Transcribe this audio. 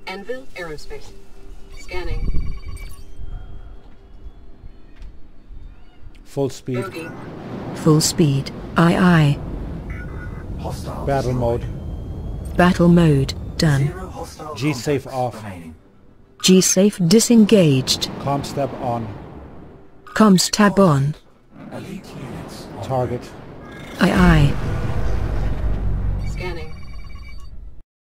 Anvil Aerospace. Scanning. Full speed. Bogey. Full speed. Aye aye. Hostiles Battle mode. destroyed. Battle mode. Done. 0 hostile G-safe contacts off. remaining. G-safe disengaged. Comms tab on. Comms tab on. Elite units on Target. Aye aye.